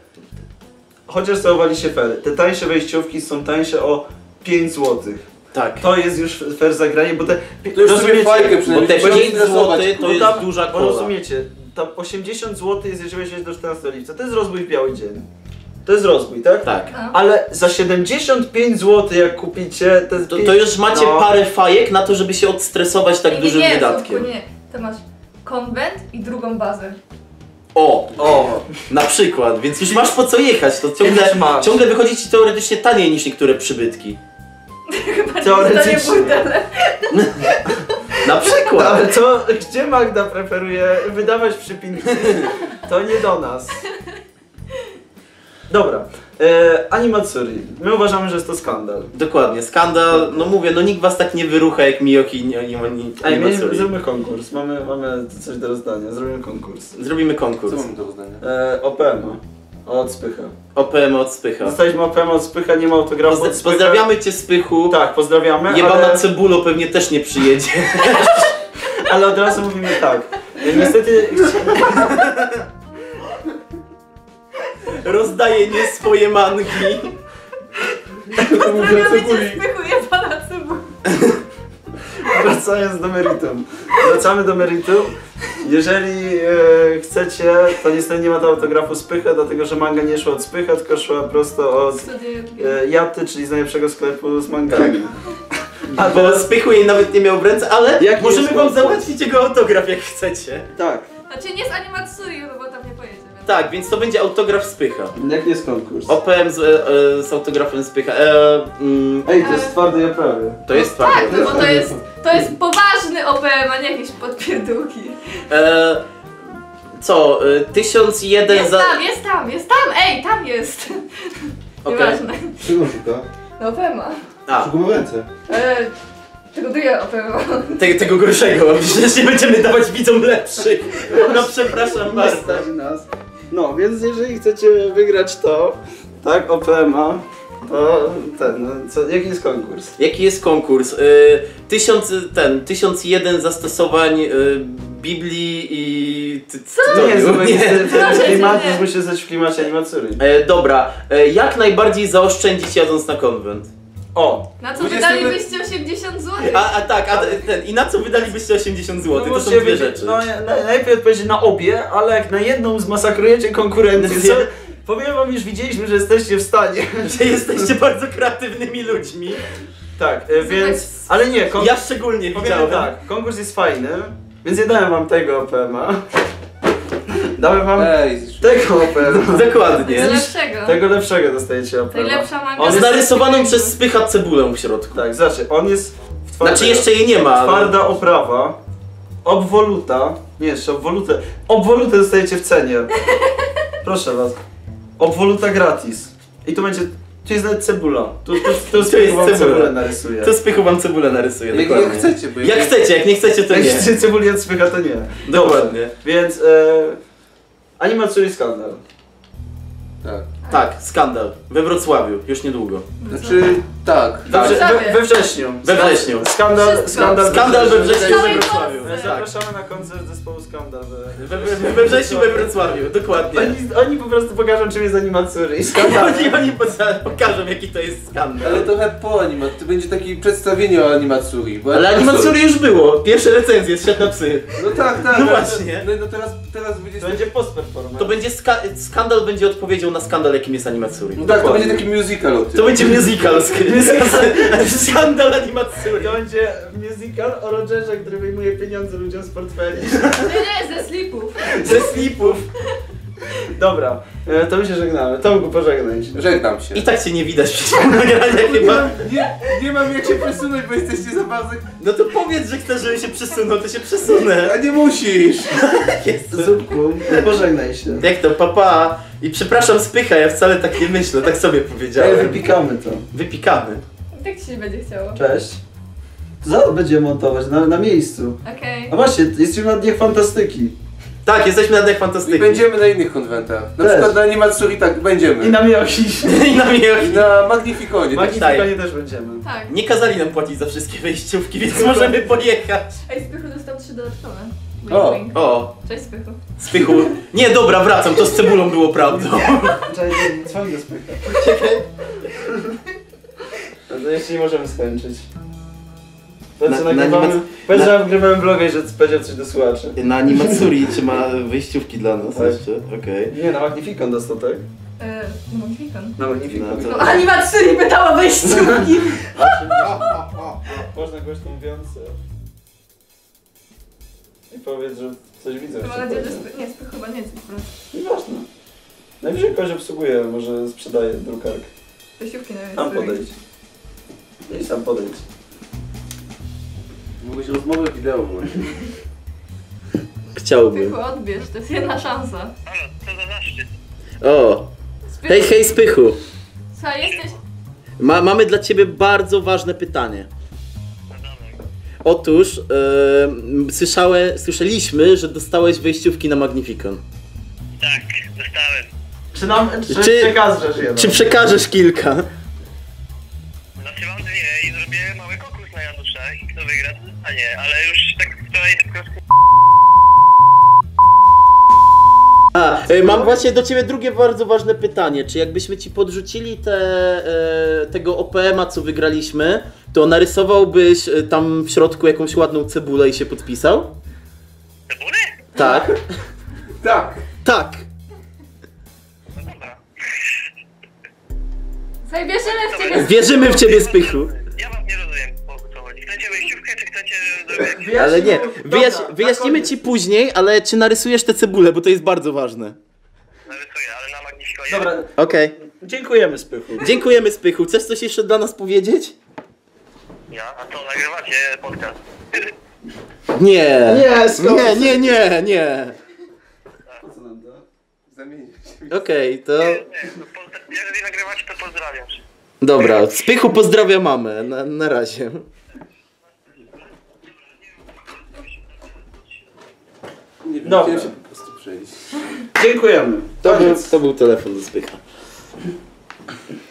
B: Chociaż zachowali się fair. Te tańsze wejściówki są tańsze o pięć złotych.
A: Tak.
B: To jest już fair zagranie, bo te...
D: To już sobie fajkę
A: Bo
D: przynajmniej.
A: te
D: trzeba
A: pięć
D: stresować,
A: złotych to
B: Bo
A: jest
B: tam-
A: duża
B: Bo
A: kola.
B: rozumiecie, tam osiemdziesiąt złotych jest, jeżeli weźmiesz do czternastego lipca. To jest rozbój w biały dzień. To jest rozbój, tak?
A: Tak.
C: No.
B: Ale za siedemdziesiąt pięć złotych jak kupicie, to jest
A: To,
B: pięć-
A: to już macie
B: no.
A: parę fajek na to, żeby się odstresować tak
C: nie,
A: dużym
C: nie, nie,
A: wydatkiem.
C: Słówku, nie. To masz konwent i drugą bazę.
A: O,
B: O!
A: na przykład, więc już masz po co jechać, to ciągle,
B: Już masz.
A: ciągle wychodzi ci teoretycznie taniej niż niektóre przybytki.
B: Teoretycznie.
C: To nie burdele.
A: Na przykład.
B: Ale to, gdzie Magda preferuje wydawać przypinki? To nie do nas. Dobra, e, Animatsuri. My uważamy, że jest to skandal.
A: Dokładnie, skandal, no mówię, no nikt was tak nie wyrucha jak Miyoki i nie, nie, nie,
B: Ej, my,
A: Animatsuri.
B: zróbmy konkurs. Mamy, mamy coś do rozdania. Zrobimy konkurs.
A: Zrobimy konkurs.
D: Co mam do rozdania?
B: E, O P M a. Od Spycha.
A: O P M od Spycha.
B: Dostaliśmy O P M od Spycha, nie ma autografu od
A: Pozdra-
B: Spycha.
A: pozdrawiamy cię Spychu.
B: Tak, pozdrawiamy,
A: Jebana
B: ale,
A: Cebulo pewnie też nie przyjedzie.
B: ale od razu mówimy tak. E, Niestety...
A: Rozdaje nie swoje mangi.
D: To mówię o
C: Pozdrawiamy cię,
D: cebuli.
C: spychuje pana cebuli.
B: wracając do meritum. Wracamy do meritum. Jeżeli e, chcecie, to niestety nie ma tam autografu Spycha, dlatego że manga nie szła od Spycha, tylko szła prosto od e, Jaty, czyli z najlepszego sklepu z mangami.
A: A bo Spychu jej nawet nie miał w ręce, ale
B: Jak
A: możemy
B: jest
A: wam
B: mocno?
A: załatwić jego autograf jak chcecie.
B: Tak.
C: Znaczy nie z Animatsuri, no bo tam nie pojedzie. Więc...
A: Tak, więc to będzie autograf Spycha.
B: Jaki jest konkurs?
A: O P M z, e, z autografem Spycha. E, mm,
B: Ej, to jest w twardej oprawie.
A: to jest
C: Tak,
A: twarde.
C: no bo to jest, to jest poważny O P M, a nie jakieś podpierdółki.
A: E, co? E, tysiąc jeden
C: Jest
A: za...
C: tam, jest tam, jest tam, ej, tam jest.
A: Okej.
C: Nieważne.
D: Czego szuka?
C: No O P M a.
A: A,
D: Szukam w ręce.
C: E, tego drugiego O P M a.
A: te, tego gorszego. Przecież nie będziemy dawać widzom lepszych. No przepraszam bardzo.
B: Stać nas. No, więc jeżeli chcecie wygrać to, tak, O P M a, to ten, no, co, jaki jest konkurs?
A: Jaki jest konkurs? Y, tysiąc, ten, tysiąc jeden zastosowań y, Biblii i... Ty,
C: Co?
B: Nie,
A: tytoniu.
B: nie,
A: Nie.
B: w klimacie,
C: nie.
B: musi być w klimacie animacury.
A: E, dobra, e, jak najbardziej zaoszczędzić jadąc na konwent?
B: O!
C: Na co
D: dwudziestego
C: wydalibyście osiemdziesiąt złotych?
A: A, a tak, a ten, i na co wydalibyście osiemdziesiąt złotych? To są
B: musicie
A: dwie
B: być-
A: rzeczy.
B: No, na, najlepiej odpowiedzieć na obie, ale jak na jedną zmasakrujecie konkurencję, co, powiem wam, już widzieliśmy, że jesteście w stanie.
A: Że jesteście bardzo kreatywnymi ludźmi.
B: Tak, e, więc... Ale nie, konkurs...
A: Ja szczególnie
B: Powiem
A: widziałem.
B: tak, konkurs jest fajny, więc nie dałem wam tego O P M a. Dałem wam
D: Ej,
B: tego O P M a.
A: Dokładnie.
C: Tego lepszego.
B: Tego lepszego dostajecie O P M a.
C: Najlepsza manga.
B: On
A: Z
B: jest-
A: narysowaną przez Spycha cebulę w środku.
B: Tak, znaczy, on jest w twardej,
A: Znaczy jeszcze jej nie ma, ale...
B: twarda oprawa, obwoluta, nie jeszcze obwolutę, obwolutę dostajecie w cenie. Proszę was. Obwoluta gratis. I tu będzie, tu jest nawet cebula. Tu, tu, tu, tu
A: To jest
B: wam
A: cebula.
B: cebulę narysuję.
A: To Spychu wam cebulę narysuje,
D: jak,
A: dokładnie.
D: jak chcecie, bo
A: Jak chcecie, jak nie chcecie to
B: Jak
A: nie.
B: chcecie cebuli od Spycha, to nie.
A: Dokładnie.
B: Więc e, Animatsuri skandal.
D: Tak.
A: Tak, skandal. We Wrocławiu, już niedługo.
D: Znaczy, tak.
B: We, wrze- we, we wrześniu.
A: We wrześniu.
B: Skandal,
C: Wszystko.
B: skandal,
A: Skandal we wrześniu we
C: Całej
A: Wrocławiu.
C: Polsce.
A: Tak.
B: Zapraszamy na koncert zespołu Skandal. we-
A: We, we, we wrześniu we Wrocławiu, dokładnie.
B: Oni, oni po prostu pokażą, czym jest Animatsuri i skandal.
A: Oni, oni poza- pokażą jaki to jest skandal.
D: Ale trochę po animat, to będzie takie przedstawienie o animatsuri. Bo
A: Ale Animatsuri już było. Pierwsze recenzje, Świat na psy.
D: No tak, tak.
A: No
D: ale-
A: właśnie.
D: No, no teraz, teraz będzie...
B: Będzie post-performance.
A: To będzie ska skandal będzie odpowiedzią na skandal jakim jest Animatsuri.
D: No tak, to
B: Dokładnie.
D: będzie taki musical o tym.
A: To będzie musical, sk- skandal Animatsuri.
B: To będzie musical o Rogerze, który wyjmuje pieniądze ludziom z portfeli.
C: Nie, nie, ze slipów.
A: Ze slipów.
B: Dobra, e, to my się żegnamy. Tomku, pożegnaj się.
D: Żegnam się.
A: I tak cię nie widać przecież nagrania chyba.
D: Nie, nie mam jak się przesunąć, bo jesteście za bardzo...
A: No to powiedz, że chcesz, żeby się przesunął, to się przesunę.
D: A nie musisz!
A: Jest.
B: Zupku, pożegnaj się.
A: Jak to, papa. I przepraszam Spycha, ja wcale tak nie myślę, tak sobie
B: Ej,
A: powiedziałem.
B: wypikamy to.
A: Wypikamy.
C: I tak ci się będzie chciało.
B: Cześć. Zaraz będziemy montować, na, na miejscu.
C: Okej.
B: A właśnie, jesteśmy na Dniach Fantastyki.
A: Tak, jesteśmy na Dniach
D: I
A: Fantastyki.
D: będziemy na innych konwentach. Na
B: Też.
D: przykład na Animatsuri tak będziemy.
B: I na Miyoshi.
A: I na mnie.
D: I na Magnificonie. Tak.
B: Magnifikanie też będziemy.
C: Tak.
A: Nie kazali nam płacić za wszystkie wejściówki, więc możemy pojechać.
C: Ej, Spychu dostał trzy dodatkowe. Wink,
D: O.
C: wink.
A: O,
C: Cześć Spychu.
A: Spychu. Nie, dobra, wracam, to z cebulą było prawdą.
B: Czekaj, dzwoń do Spycha. No to jeszcze nie możemy skończyć. To
A: Na-
B: co
A: na
B: nagrywamy...
A: animac-
B: Powiedz,
A: na-
B: że nagrywałem vloga i że powiedział coś do słuchaczy.
A: Na Animatsuri czy ma wejściówki dla nas
B: Tak.
A: jeszcze? Okej.
B: Nie, na Magnificon dostał, tak?
C: E, no Magnificon.
B: Na Magnificon.
A: No to-
C: No Animatsuri pytała wejściówki.
B: Można głośno mówiąc. I powiedz, że coś widzę.
C: Mam nadzieję, że Spychu... Nie, Spychu chyba nie jest po prostu.
B: Nieważne. Najwyżej ktoś obsługuje, może sprzedaje drukarkę.
C: Wejściówki na
B: Sam
C: Animatsuri.
B: podejdź. I sam podejdź.
D: Mogłeś rozmowę wideo włączyć.
A: Chciałbym.
C: Spychu, odbierz, to jest jedna szansa.
E: Halo, co za zaszczyt?
A: O.
C: Spychu,
A: Hej, hej Spychu.
C: Słuchaj, jesteś...
A: Ma, mamy dla ciebie bardzo ważne pytanie. Otóż e, słyszałe, słyszeliśmy, że dostałeś wejściówki na Magnificon.
E: Tak, dostałem.
B: Czy nam czy,
A: Czy-
B: przekażesz jedną?
A: Czy przekażesz kilka?
E: Znaczy mam dwie i zrobię mały konkurs na Janusza i kto wygra, to dostanie, ale już tak wczoraj tylko
A: A, e, mam właśnie do ciebie drugie bardzo ważne pytanie. Czy jakbyśmy ci podrzucili te, e, tego O P M a, co wygraliśmy, to narysowałbyś y, tam w środku jakąś ładną cebulę i się podpisał?
E: Cebury?
A: Tak.
D: Tak.
A: Tak.
E: No dobra.
C: Słuchaj, wierzymy w ciebie.
A: Wierzymy w ciebie, Spychu.
E: Ja was nie rozumiem, o co chodzi. Chcecie wejściówkę, czy chcecie zrobić jakieś...
A: Ale nie, wyjaś
B: Dobra,
A: wyjaśnimy
B: na
A: ci później, ale czy narysujesz tę cebulę, bo to jest bardzo ważne.
E: Narysuję, ale na Magnifico
B: Dobra,
A: Okej.
B: dziękujemy Spychu.
A: Dziękujemy, Spychu. Chcesz coś jeszcze dla nas powiedzieć?
E: Ja? A co, nagrywacie podcast?
A: Nie.
B: Nie, skąd?
A: Nie, nie, nie, nie.
D: Po co nam to? Zamienić się.
A: Okej, to...
E: Nie, no, pozdra- jeżeli nagrywacie, to pozdrawiam.
A: Dobra, Spychu pozdrawia mamę. Na, na razie.
D: Nie wiem,
B: Dobra.
D: chciałem się po prostu przejść.
B: Dziękujemy.
A: To był,
B: Koniec.
A: to był telefon do Spycha.